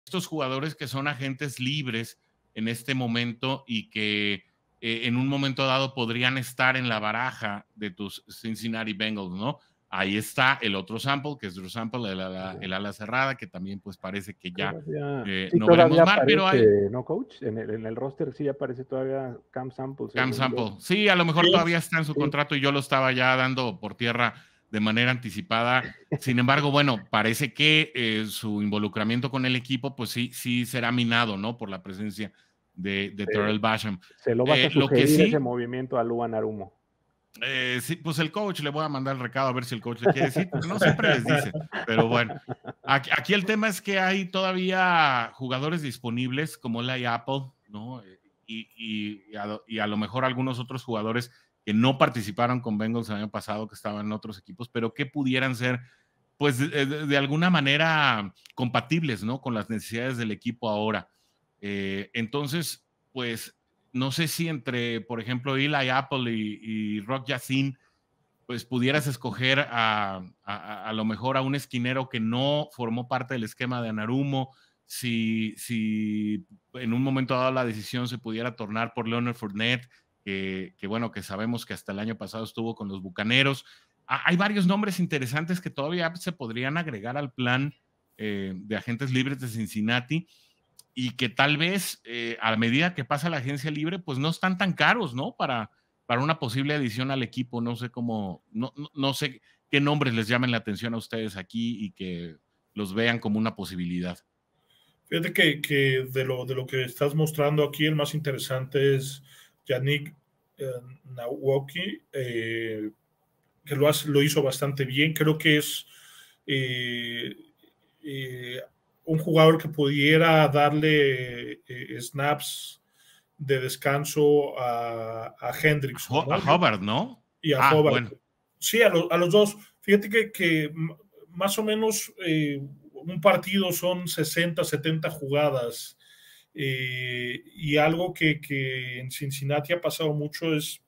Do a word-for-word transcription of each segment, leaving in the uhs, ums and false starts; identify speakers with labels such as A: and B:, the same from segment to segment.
A: estos jugadores que son agentes libres en este momento y que eh, en un momento dado podrían estar en la baraja de tus Cincinnati Bengals, ¿no? Ahí está el otro sample, que es Drew Sample, el ala, el ala cerrada, que también pues parece que ya
B: todavía,
A: eh,
B: sí,
A: no veremos
B: todavía
A: más,
B: aparece,
A: pero hay...
B: ¿no, coach? En el, en el roster sí aparece todavía Cam Sample.
A: Cam
B: Según
A: Sample,
B: yo.
A: sí, a lo mejor
C: Sí,
A: todavía está en su
B: sí.
A: contrato y yo lo estaba ya dando por tierra de manera anticipada. Sin embargo, bueno, parece que eh, su involucramiento con el equipo, pues sí, sí será minado, ¿no? Por la presencia de, de
B: Se,
A: Terrell Basham.
B: se lo vas
A: Eh,
B: a
A: lo que
B: sugerir
A: sí,
B: ese movimiento a Luan Arumo.
A: Eh, sí, pues el coach le voy a mandar el recado a ver si el coach le quiere decir, porque no siempre les dice, pero bueno, aquí, aquí el tema es que hay todavía jugadores disponibles como Eli Apple, ¿no? Y, y, y, a, y a lo mejor algunos otros jugadores que no participaron con Bengals el año pasado, que estaban en otros equipos, pero que pudieran ser, pues, de, de, de alguna manera compatibles, ¿no? Con las necesidades del equipo ahora. Eh, entonces, pues, no sé si entre, por ejemplo, Eli Apple y, y Rock Ya-Sin, pues pudieras escoger a, a, a lo mejor a un esquinero que no formó parte del esquema de Anarumo, si, si en un momento dado la decisión se pudiera tornar por Leonard Fournette, que, que bueno, que sabemos que hasta el año pasado estuvo con los Bucaneros. Ah, hay varios nombres interesantes que todavía se podrían agregar al plan eh, de agentes libres de Cincinnati, y que tal vez eh, a medida que pasa la agencia libre, pues no están tan caros, ¿no? Para, para una posible adición al equipo. No sé cómo, no, no, no sé qué nombres les llamen la atención a ustedes aquí y que los vean como una posibilidad.
C: Fíjate que, que de, lo, de lo que estás mostrando aquí, el más interesante es Yannick eh, Ngakoue, eh, que lo, hace, lo hizo bastante bien. Creo que es eh, eh, un jugador que pudiera darle eh, snaps de descanso a, a Hendrickson,
A: A,
C: ¿no?
A: a Hubbard, ¿no?
C: Y a
A: Ah,
C: Hubbard.
A: bueno.
C: Sí, a, lo, a los dos. Fíjate que, que más o menos eh, un partido son sesenta, setenta jugadas. Eh, y algo que, que en Cincinnati ha pasado mucho es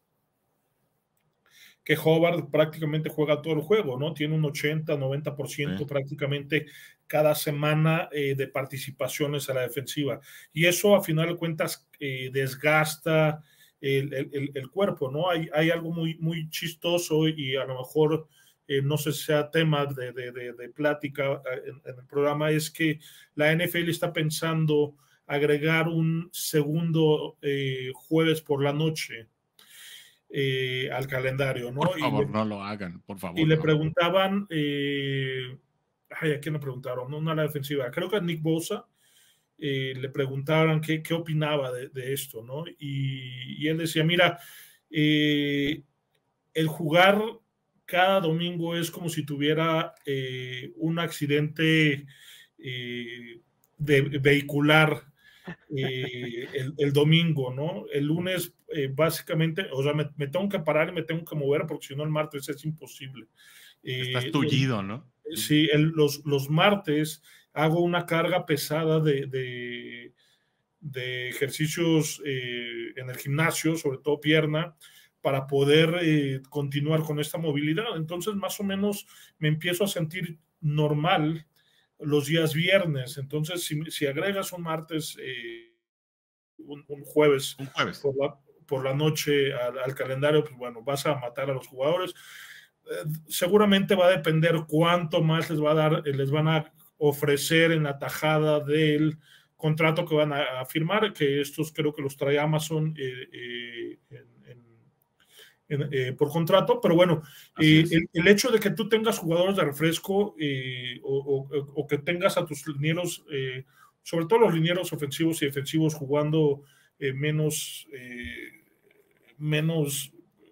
C: que Hubbard prácticamente juega todo el juego, ¿no? Tiene un ochenta, noventa por ciento sí. prácticamente cada semana eh, de participaciones a la defensiva. Y eso, a final de cuentas, eh, desgasta el, el, el, cuerpo, ¿no? Hay, hay algo muy, muy chistoso y a lo mejor, eh, no sé si sea tema de, de, de, de plática en, en el programa, es que la N F L está pensando agregar un segundo eh, jueves por la noche Eh, al calendario, ¿no?
A: Por favor,
C: y le,
A: no lo hagan, por favor.
C: Y le
A: no.
C: preguntaban, eh, ay, ¿a quién le preguntaron? No, no a la defensiva, creo que a Nick Bosa, eh, le preguntaban qué, qué opinaba de, de esto, ¿no? Y, y él decía, mira, eh, el jugar cada domingo es como si tuviera eh, un accidente eh, de, vehicular eh, el, el domingo, ¿no? El lunes, eh, básicamente, o sea, me, me tengo que parar y me tengo que mover porque si no el martes es imposible.
A: Estás
C: Eh,
A: tullido, ¿no?
C: Sí, el, los, los martes hago una carga pesada de, de, de ejercicios eh, en el gimnasio, sobre todo pierna, para poder eh, continuar con esta movilidad. Entonces, más o menos me empiezo a sentir normal los días viernes. Entonces, si, si agregas un martes, eh, un, un, jueves,
A: un jueves
C: por la, por la noche al, al calendario, pues bueno, vas a matar a los jugadores. Eh, seguramente va a depender cuánto más les va a dar, les van a ofrecer en la tajada del contrato que van a, a firmar, que estos creo que los trae Amazon eh, eh, en, en, en, eh, por contrato, pero bueno, eh, el, el, hecho de que tú tengas jugadores de refresco eh, o, o, o, que tengas a tus linieros, eh, sobre todo los linieros ofensivos y defensivos jugando eh, menos, eh, menos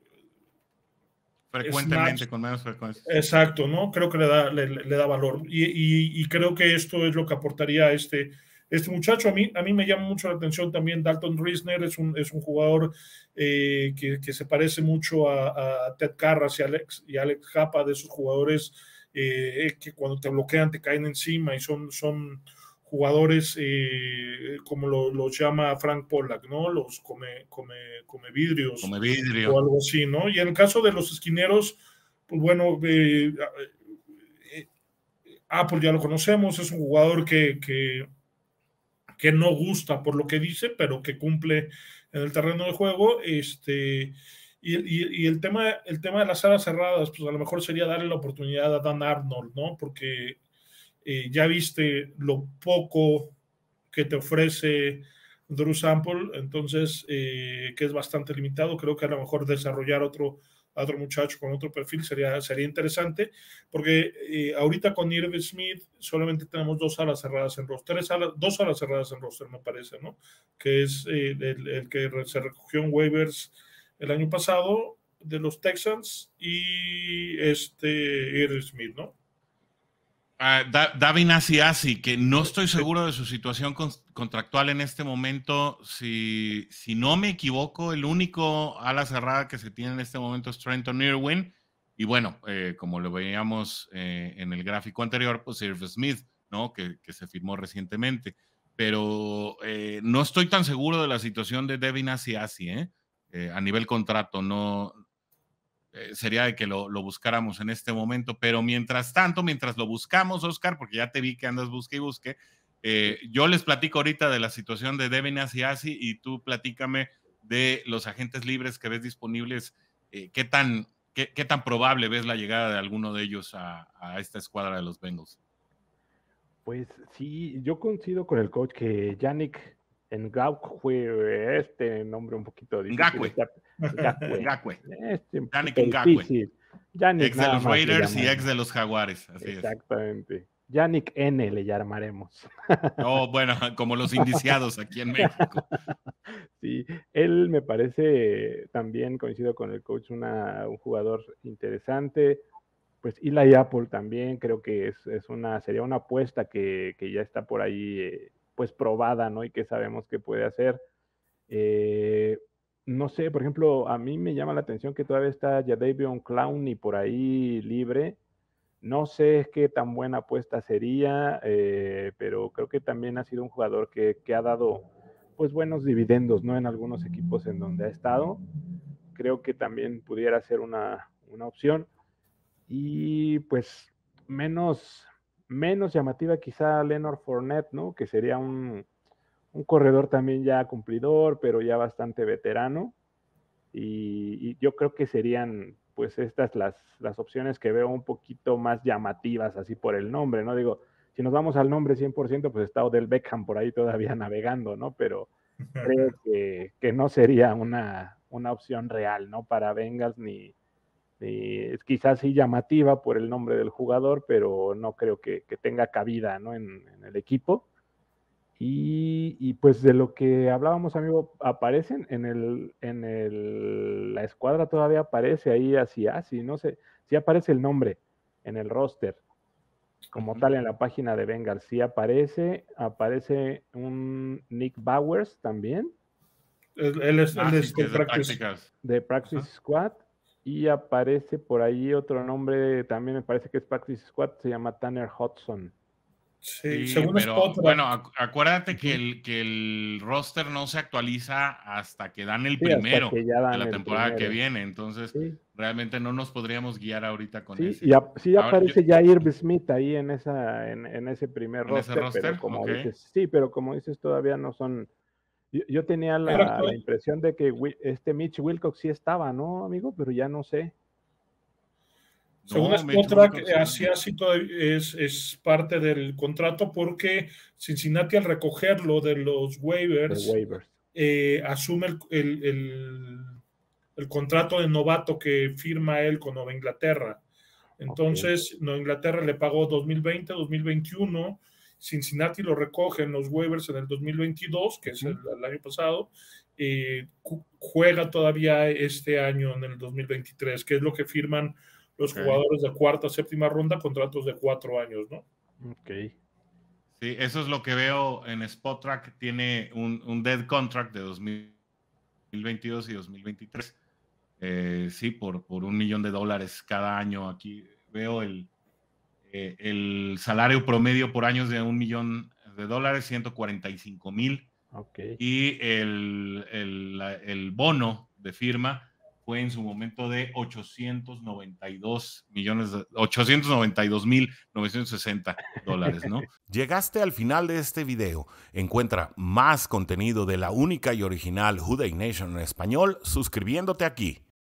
A: frecuentemente,
C: snaps,
A: con menos frecuencia.
C: Exacto, ¿no? Creo que le da, le, le da valor. Y, y, y creo que esto es lo que aportaría a este, este muchacho. A mí, a mí me llama mucho la atención también Dalton Risner, es un, es un jugador eh, que, que se parece mucho a, a Ted Karras y Alex, y Alex Japa, de esos jugadores eh, que cuando te bloquean te caen encima y son, son jugadores eh, como lo, los llama Frank Pollack, ¿no? Los come, come, come vidrios.
A: Come vidrio.
C: O algo así, ¿no? Y en el caso de los esquineros, pues bueno, eh, eh, Apple ya lo conocemos, es un jugador que, que que no gusta por lo que dice, pero que cumple en el terreno de juego. Este, y, y, y el, tema, el tema de las alas cerradas, pues a lo mejor sería darle la oportunidad a Dan Arnold, ¿no? Porque eh, ya viste lo poco que te ofrece Drew Sample, entonces, eh, que es bastante limitado. Creo que a lo mejor desarrollar otro, otro muchacho con otro perfil sería, sería interesante, porque eh, ahorita con Irv Smith solamente tenemos dos alas cerradas en roster, tres alas, dos alas cerradas en roster, me parece, ¿no? Que es eh, el, el que se recogió en waivers el año pasado de los Texans y este Irv Smith, ¿no?
A: Uh, da, Davin Asiasi, que no estoy seguro de su situación con, contractual en este momento. Si, si no me equivoco, el único ala cerrada que se tiene en este momento es Trenton Irwin. Y bueno, eh, como lo veíamos eh, en el gráfico anterior, pues Irv Smith, ¿no? Que, que se firmó recientemente. Pero eh, no estoy tan seguro de la situación de Devin Asiasi, ¿eh? Eh, a nivel contrato, no. Eh, sería de que lo, lo buscáramos en este momento, pero mientras tanto, mientras lo buscamos, Oscar, porque ya te vi que andas busque y busque, eh, yo les platico ahorita de la situación de Devin Asiasi y tú platícame de los agentes libres que ves disponibles. Eh, ¿qué, tan, qué, ¿Qué tan probable ves la llegada de alguno de ellos a, a esta escuadra de los Bengals?
B: Pues sí, yo coincido con el coach que Yannick Ngakoue, este nombre un poquito difícil.
A: Ngakoue. Ngakoue.
B: Este,
A: Yannick Ngakoue.
B: Yannick,
A: ex de los Raiders y ex de los Jaguares. Así
B: Exactamente. Es. Yannick N le llamaremos.
A: Oh, bueno, como los indiciados aquí en México.
B: Sí, él me parece, también coincido con el coach, una, un jugador interesante. Pues Eli Apple también creo que es, es una, sería una apuesta que, que ya está por ahí eh, pues probada, ¿no? Y que sabemos que puede hacer. Eh, no sé, por ejemplo, a mí me llama la atención que todavía está Jadeveon Clowney por ahí libre. No sé qué tan buena apuesta sería, eh, pero creo que también ha sido un jugador que, que ha dado pues buenos dividendos, ¿no? En algunos equipos en donde ha estado. Creo que también pudiera ser una, una opción. Y pues menos, menos llamativa quizá Leonard Fournette, ¿no? Que sería un, un corredor también ya cumplidor, pero ya bastante veterano. Y, y yo creo que serían pues estas las, las opciones que veo un poquito más llamativas, así por el nombre, ¿no? Digo, si nos vamos al nombre cien por ciento, pues está Odell Beckham por ahí todavía navegando, ¿no? Pero creo que, que no sería una, una opción real, ¿no? Para Bengals ni Eh, quizás sí llamativa por el nombre del jugador, pero no creo que, que tenga cabida, ¿no? en, en el equipo. Y, y, pues de lo que hablábamos, amigo, aparecen en el, en el, la escuadra todavía aparece ahí así, así, no sé, sí aparece el nombre en el roster, como uh-huh. tal en la página de Bengals, sí aparece, aparece un Nick Bowers también.
C: Él, él es,
A: ah,
C: él
A: sí,
C: es
A: de,
C: de Practice,
B: de practice uh-huh. Squad. Y aparece por ahí otro nombre, también me parece que es Practice Squad, se llama Tanner Hudson.
C: Sí,
A: sí pero bueno, acu acuérdate uh-huh. que, el, que el roster no se actualiza hasta que dan el sí, primero dan de la temporada primero. que viene, entonces sí. realmente no nos podríamos guiar ahorita con
B: sí,
A: ese.
B: Y a, sí Ahora, aparece yo, ya Irv Smith ahí en, esa, en, en ese primer
A: ¿en
B: roster,
A: ese roster,
B: pero como
A: okay.
B: dices, sí, pero como dices, todavía no son... Yo, yo tenía la, la impresión de que este Mitch Wilcox sí estaba, ¿no, amigo? Pero ya no sé.
C: Según Spotrac, así, así es, es parte del contrato porque Cincinnati al recogerlo de los waivers,
B: de waivers.
C: Eh, asume el, el, el, el contrato de novato que firma él con Nueva Inglaterra. Entonces, okay. Nueva Inglaterra le pagó dos mil veinte, dos mil veintiuno, Cincinnati lo recoge en los waivers en el dos mil veintidós, que es el, el año pasado, eh, juega todavía este año en el dos mil veintitrés, que es lo que firman los okay. jugadores de cuarta, séptima ronda, contratos de cuatro años, ¿no?
B: Ok.
A: Sí, eso es lo que veo en Spotrac, tiene un, un dead contract de dos mil veintidós y dos mil veintitrés. Eh, sí, por, por un millón de dólares cada año. Aquí veo el, eh, el salario promedio por años de un millón de dólares, ciento cuarenta y cinco mil.
B: Okay.
A: Y el, el, el bono de firma fue en su momento de ochocientos noventa y dos millones, ochocientos noventa y dos mil novecientos sesenta dólares, ¿no?
D: Llegaste al final de este video. Encuentra más contenido de la única y original Who Dey Nation en español suscribiéndote aquí.